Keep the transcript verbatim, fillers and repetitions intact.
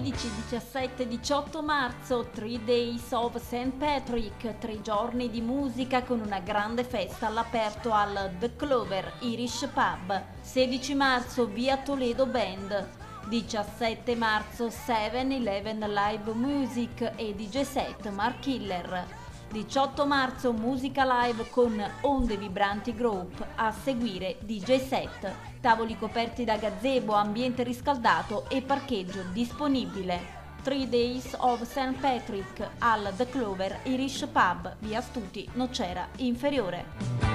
quindici, diciassette e diciotto marzo, Three Days of Saint Patrick, tre giorni di musica con una grande festa all'aperto al The Clover Irish Pub. sedici marzo, via Toledo Band. diciassette marzo, seven eleven Live Music e D J set Mark Killer. diciotto marzo, musica live con Onde Vibranti Group, a seguire D J set, tavoli coperti da gazebo, ambiente riscaldato e parcheggio disponibile. Three Days of Saint Patrick al The Clover Irish Pub, via Stuti, Nocera Inferiore.